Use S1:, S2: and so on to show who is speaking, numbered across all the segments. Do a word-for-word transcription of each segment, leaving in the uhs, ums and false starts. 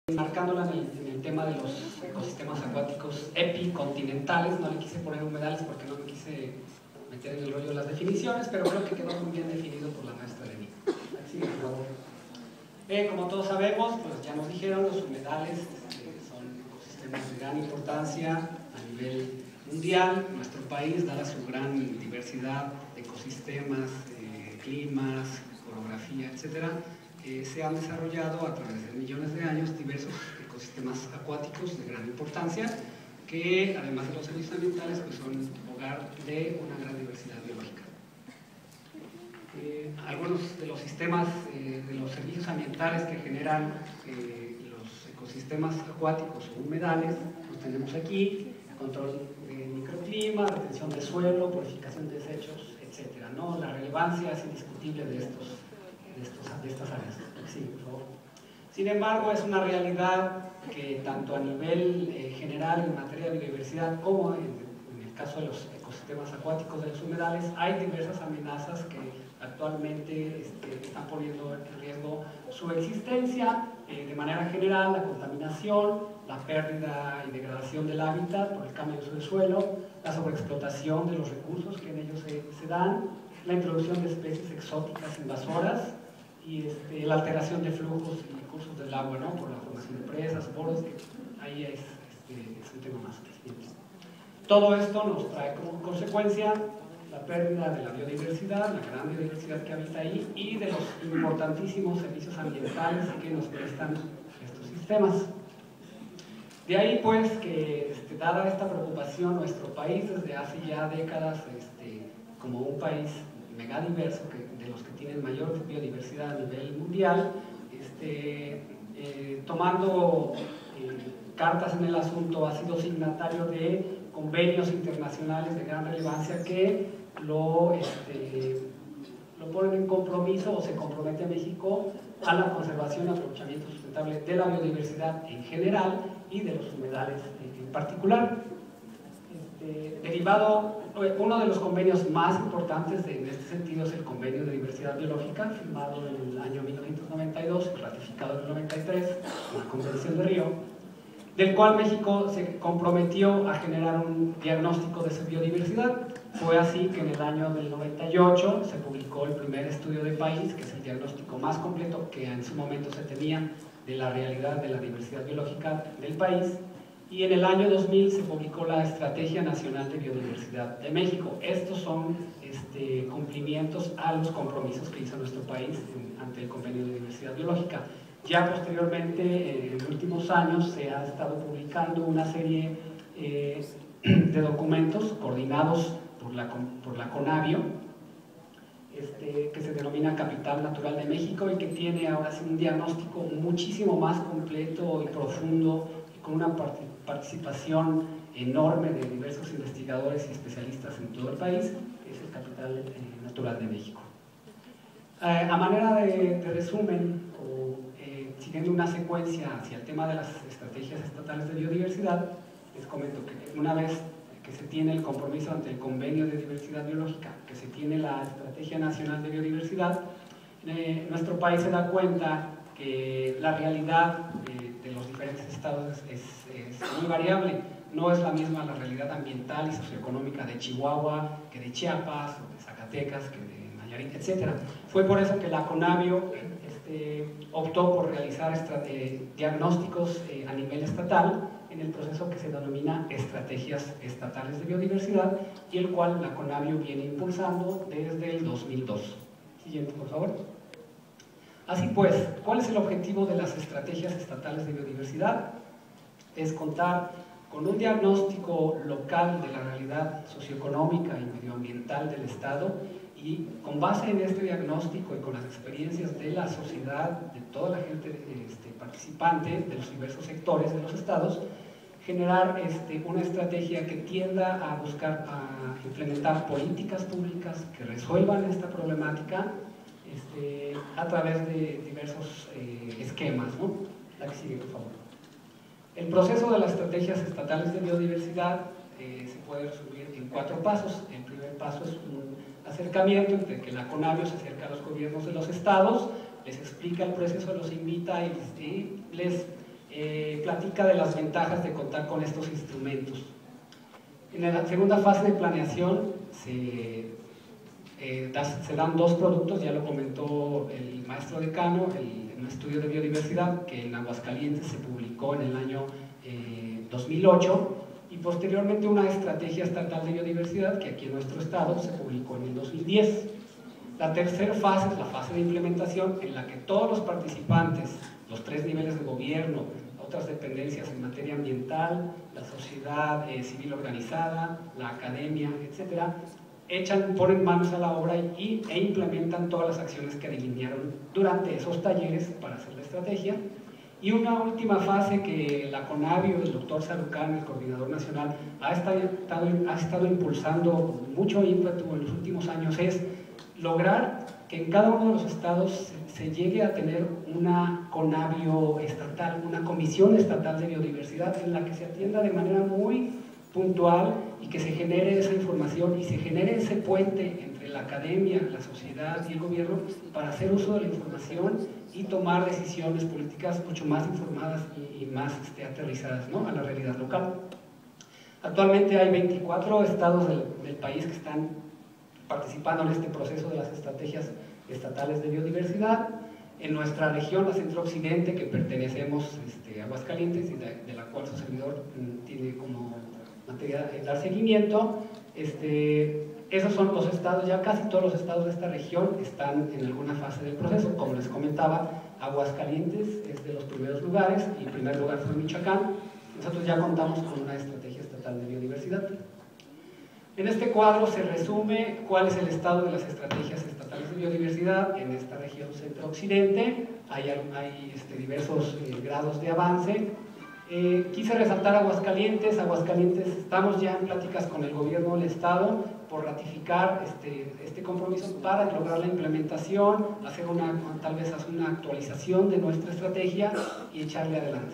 S1: Marcándola en el, en el tema de los ecosistemas acuáticos epicontinentales. No le quise poner humedales porque no me quise meter en el rollo de las definiciones, pero creo que quedó muy bien definido por la maestra de mí. Así, por favor. Eh, como todos sabemos, pues ya nos dijeron, los humedales eh, son ecosistemas de gran importancia a nivel mundial. Nuestro país, dada su gran diversidad de ecosistemas, eh, climas, orografía, etcétera, Eh, se han desarrollado a través de millones de años diversos ecosistemas acuáticos de gran importancia que, además de los servicios ambientales, pues son hogar de una gran diversidad biológica. Eh, algunos de los sistemas eh, de los servicios ambientales que generan eh, los ecosistemas acuáticos o humedales los tenemos aquí: control de microclima, retención de suelo, purificación de desechos, etcétera, ¿no? La relevancia es indiscutible de estos De, estos, de estas áreas. Sí, por favor. Sin embargo, es una realidad que tanto a nivel eh, general en materia de biodiversidad como en, en el caso de los ecosistemas acuáticos de los humedales hay diversas amenazas que actualmente este, están poniendo en riesgo su existencia. Eh, de manera general, la contaminación, la pérdida y degradación del hábitat por el cambio de uso del suelo, la sobreexplotación de los recursos que en ellos se, se dan, la introducción de especies exóticas invasoras y este, la alteración de flujos y cursos del agua, ¿no? Por la formación de presas, poros, que ahí es, este, es un tema más. Todo esto nos trae como consecuencia la pérdida de la biodiversidad, la gran biodiversidad que habita ahí, y de los importantísimos servicios ambientales que nos prestan estos sistemas. De ahí pues que, este, dada esta preocupación, nuestro país desde hace ya décadas, este, como un país megadiverso, que, de los que tienen mayor biodiversidad a nivel mundial, este, eh, tomando eh, cartas en el asunto, ha sido signatario de convenios internacionales de gran relevancia que lo, este, lo ponen en compromiso, o se compromete a México a la conservación y aprovechamiento sustentable de la biodiversidad en general y de los humedales en particular. Este, derivado, uno de los convenios más importantes de, en este sentido es el Convenio de Diversidad Biológica, firmado en el año mil novecientos noventa y dos, ratificado en el noventa y tres, en la Convención de Río, del cual México se comprometió a generar un diagnóstico de su biodiversidad. Fue así que en el año del noventa y ocho se publicó el primer estudio de país, que es el diagnóstico más completo que en su momento se tenía de la realidad de la diversidad biológica del país. Y en el año dos mil se publicó la Estrategia Nacional de Biodiversidad de México. Estos son este, cumplimientos a los compromisos que hizo nuestro país en, ante el Convenio de Diversidad Biológica. Ya posteriormente, eh, en últimos años, se ha estado publicando una serie eh, de documentos coordinados por la, por la CONABIO, este, que se denomina Capital Natural de México, y que tiene ahora sí un diagnóstico muchísimo más completo y profundo, con una participación enorme de diversos investigadores y especialistas en todo el país, que es el Capital eh, Natural de México. Eh, a manera de, de resumen, o eh, siguiendo una secuencia hacia el tema de las estrategias estatales de biodiversidad, les comento que una vez que se tiene el compromiso ante el Convenio de Diversidad Biológica, que se tiene la Estrategia Nacional de Biodiversidad, eh, nuestro país se da cuenta que la realidad de, de los diferentes estados es, es, es muy variable. No es la misma la realidad ambiental y socioeconómica de Chihuahua que de Chiapas, o de Zacatecas, que de Nayarit, etcétera. Fue por eso que la CONABIO este, optó por realizar eh, diagnósticos eh, a nivel estatal en el proceso que se denomina Estrategias Estatales de Biodiversidad, y el cual la CONABIO viene impulsando desde el dos mil dos. Siguiente, por favor. Así pues, ¿cuál es el objetivo de las estrategias estatales de biodiversidad? Es contar con un diagnóstico local de la realidad socioeconómica y medioambiental del Estado, y con base en este diagnóstico y con las experiencias de la sociedad, de toda la gente este, participante de los diversos sectores de los estados, generar este, una estrategia que tienda a buscar, a implementar políticas públicas que resuelvan esta problemática Este, a través de diversos eh, esquemas, ¿no? La que sigue, por favor. El proceso de las estrategias estatales de biodiversidad eh, se puede resumir en cuatro pasos. El primer paso es un acercamiento entre que la CONABIO se acerca a los gobiernos de los estados, les explica el proceso, los invita y les, y les eh, platica de las ventajas de contar con estos instrumentos. En la segunda fase de planeación se, eh, da, se dan dos productos, ya lo comentó el maestro decano, el, un estudio de biodiversidad que en Aguascalientes se publicó en el año eh, dos mil ocho, y posteriormente una estrategia estatal de biodiversidad que aquí en nuestro estado se publicó en el dos mil diez. La tercera fase es la fase de implementación, en la que todos los participantes, los tres niveles de gobierno, otras dependencias en materia ambiental, la sociedad eh, civil organizada, la academia, etcétera, echan, ponen manos a la obra y, e implementan todas las acciones que delinearon durante esos talleres para hacer la estrategia. Y una última fase que la CONABIO, el doctor Sarucán, el coordinador nacional, ha estado, ha estado impulsando con mucho ímpetu en los últimos años, es lograr que en cada uno de los estados se, se llegue a tener una CONABIO estatal, una comisión estatal de biodiversidad en la que se atienda de manera muy puntual y que se genere esa información y se genere ese puente entre la academia, la sociedad y el gobierno para hacer uso de la información y tomar decisiones políticas mucho más informadas y, y más este, aterrizadas, ¿no?, a la realidad local. Actualmente hay veinticuatro estados del, del país que están participando en este proceso de las estrategias estatales de biodiversidad. En nuestra región, la centro-occidente, que pertenecemos este, a Aguascalientes y de, de la cual su servidor mm, tiene como materia de dar seguimiento, este, esos son los estados, ya casi todos los estados de esta región están en alguna fase del proceso. Como les comentaba, Aguascalientes es de los primeros lugares y el primer lugar fue Michoacán. Nosotros ya contamos con una estrategia estatal de biodiversidad. En este cuadro se resume cuál es el estado de las estrategias estatales de biodiversidad en esta región centro-occidente. Hay, hay este, diversos eh, grados de avance. Eh, quise resaltar Aguascalientes. Aguascalientes, estamos ya en pláticas con el gobierno del estado por ratificar este, este compromiso para lograr la implementación, hacer una, tal vez hacer una actualización de nuestra estrategia y echarle adelante.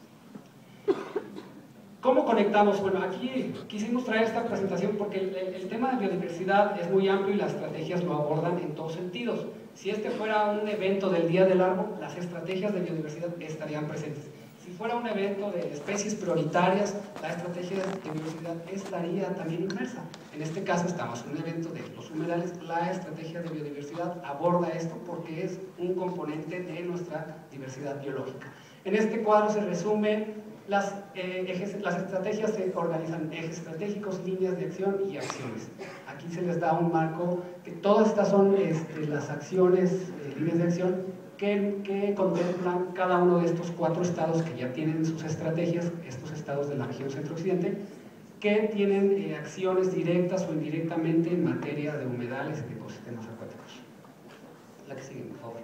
S1: ¿Cómo conectamos? Bueno, aquí quisimos traer esta presentación porque el, el tema de biodiversidad es muy amplio y las estrategias lo abordan en todos sentidos. Si este fuera un evento del Día del Árbol, las estrategias de biodiversidad estarían presentes. Si fuera un evento de especies prioritarias, la estrategia de biodiversidad estaría también inmersa. En este caso estamos en un evento de los humedales, la estrategia de biodiversidad aborda esto porque es un componente de nuestra diversidad biológica. En este cuadro se resume Las, eh, ejes, las estrategias se organizan en ejes estratégicos, líneas de acción y acciones. Aquí se les da un marco, que todas estas son este, las acciones, eh, líneas de acción, que, que contemplan cada uno de estos cuatro estados que ya tienen sus estrategias, estos estados de la región centro-occidente, que tienen eh, acciones directas o indirectamente en materia de humedales y de ecosistemas acuáticos. La que sigue, por favor.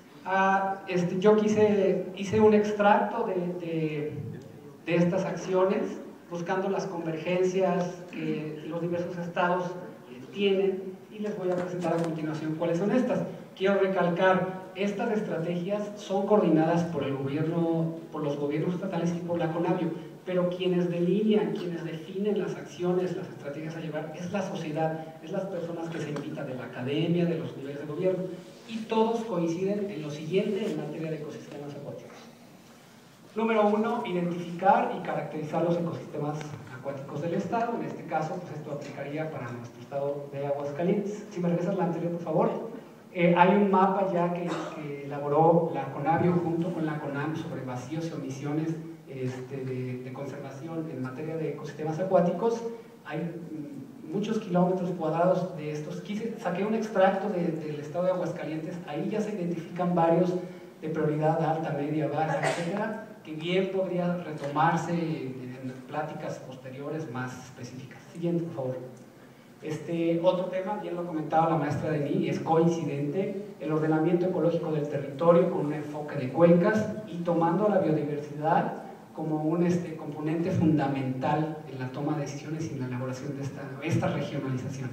S1: Ah, este, yo quise, hice un extracto de, de de estas acciones, buscando las convergencias que los diversos estados tienen, y les voy a presentar a continuación cuáles son estas. Quiero recalcar, estas estrategias son coordinadas por el gobierno, por los gobiernos estatales y por la CONABIO, pero quienes delinean, quienes definen las acciones, las estrategias a llevar, es la sociedad, es las personas que se invitan de la academia, de los niveles de gobierno, y todos coinciden en lo siguiente en materia de ecosistemas acuáticos. Número uno, identificar y caracterizar los ecosistemas acuáticos del estado. En este caso, pues esto aplicaría para nuestro estado de Aguascalientes. Si me regresas la anterior, por favor. Eh, hay un mapa ya que, que elaboró la CONABIO junto con la CONAM sobre vacíos y omisiones este, de, de conservación en materia de ecosistemas acuáticos. Hay mm, muchos kilómetros cuadrados de estos. Quise, saqué un extracto de, del estado de Aguascalientes. Ahí ya se identifican varios de prioridad alta, media, baja, etcétera, que bien podría retomarse en, en pláticas posteriores más específicas. Siguiente, por favor. Este, otro tema, bien lo comentaba la maestra Denis, es coincidente, el ordenamiento ecológico del territorio con un enfoque de cuencas y tomando la biodiversidad como un este, componente fundamental en la toma de decisiones y en la elaboración de esta, estas regionalizaciones.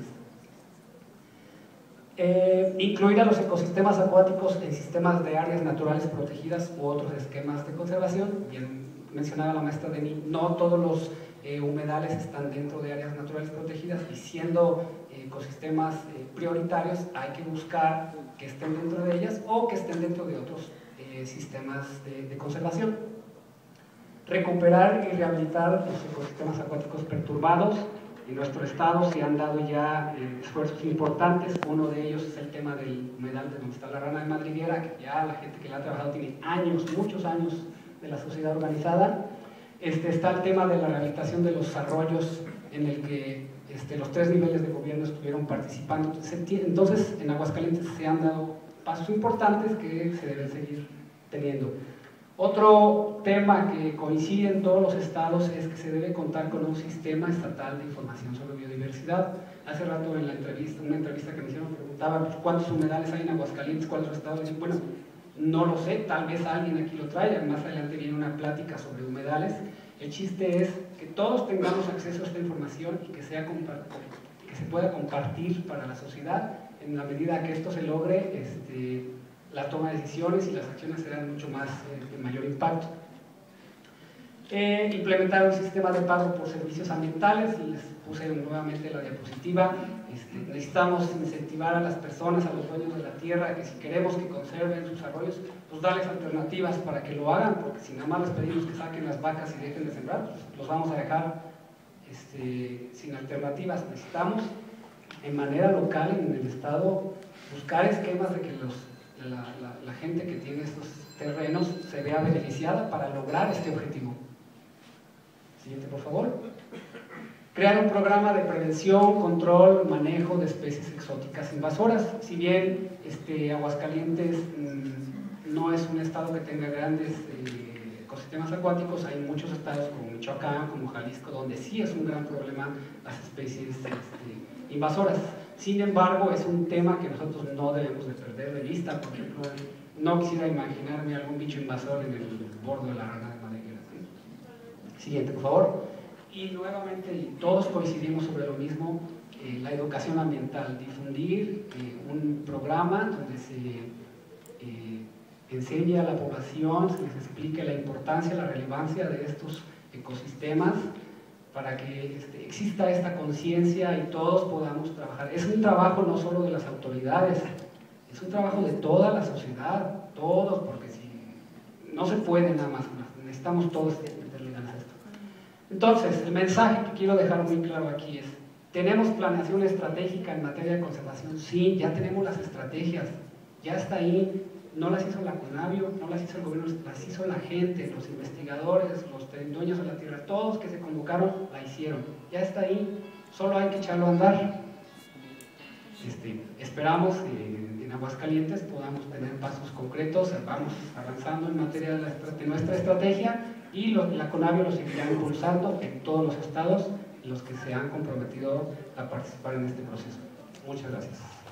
S1: Eh, incluir a los ecosistemas acuáticos en sistemas de áreas naturales protegidas u otros esquemas de conservación. Bien mencionaba la maestra Denis, no todos los eh, humedales están dentro de áreas naturales protegidas y siendo eh, ecosistemas eh, prioritarios hay que buscar que estén dentro de ellas o que estén dentro de otros eh, sistemas de, de conservación. Recuperar y rehabilitar los ecosistemas acuáticos perturbados. En nuestro estado se han dado ya eh, esfuerzos importantes. Uno de ellos es el tema del humedal de donde está la rana de madriguera, que ya la gente que la ha trabajado tiene años, muchos años de la sociedad organizada. Este, está el tema de la rehabilitación de los arroyos, en el que este, los tres niveles de gobierno estuvieron participando. Entonces, en Aguascalientes se han dado pasos importantes que se deben seguir teniendo. Otro tema que coincide en todos los estados es que se debe contar con un sistema estatal de información sobre biodiversidad. Hace rato en la entrevista, una entrevista que me hicieron, preguntaba pues, cuántos humedales hay en Aguascalientes, cuáles los estados. Bueno, no lo sé, tal vez alguien aquí lo traiga, más adelante viene una plática sobre humedales. El chiste es que todos tengamos acceso a esta información y que, sea que se pueda compartir para la sociedad. En la medida que esto se logre, este, la toma de decisiones y las acciones serán mucho más eh, de mayor impacto. Eh, implementar un sistema de pago por servicios ambientales, les puse nuevamente la diapositiva. Este, necesitamos incentivar a las personas, a los dueños de la tierra, que si queremos que conserven sus arroyos, pues darles alternativas para que lo hagan, porque si nada más les pedimos que saquen las vacas y dejen de sembrar, pues los vamos a dejar este, sin alternativas. Necesitamos en manera local, en el estado, buscar esquemas de que los La, la, la gente que tiene estos terrenos se vea beneficiada para lograr este objetivo. Siguiente, por favor. Crear un programa de prevención, control, manejo de especies exóticas invasoras. Si bien este, Aguascalientes mmm, no es un estado que tenga grandes eh, ecosistemas acuáticos, hay muchos estados como Michoacán, como Jalisco, donde sí es un gran problema las especies este, invasoras. Sin embargo, es un tema que nosotros no debemos de perder de vista. Por ejemplo, no quisiera imaginarme algún bicho invasor en el borde de la rana de madriguera. Siguiente, por favor. Y nuevamente, todos coincidimos sobre lo mismo, eh, la educación ambiental, difundir eh, un programa donde se eh, enseñe a la población, se les explique la importancia, la relevancia de estos ecosistemas, para que este, exista esta conciencia y todos podamos trabajar. Es un trabajo no solo de las autoridades, es un trabajo de toda la sociedad, todos, porque si no se puede nada más, necesitamos todos meterle ganas a esto. Entonces, el mensaje que quiero dejar muy claro aquí es, ¿tenemos planeación estratégica en materia de conservación? Sí, ya tenemos las estrategias, ya está ahí. No las hizo la CONAVIO, no las hizo el gobierno, las hizo la gente, los investigadores, los dueños de la tierra, todos que se convocaron, la hicieron. Ya está ahí, solo hay que echarlo a andar. Este, esperamos que en Aguascalientes podamos tener pasos concretos, vamos avanzando en materia de, la, de nuestra estrategia y lo, la CONAVIO lo seguirá impulsando en todos los estados en los que se han comprometido a participar en este proceso. Muchas gracias.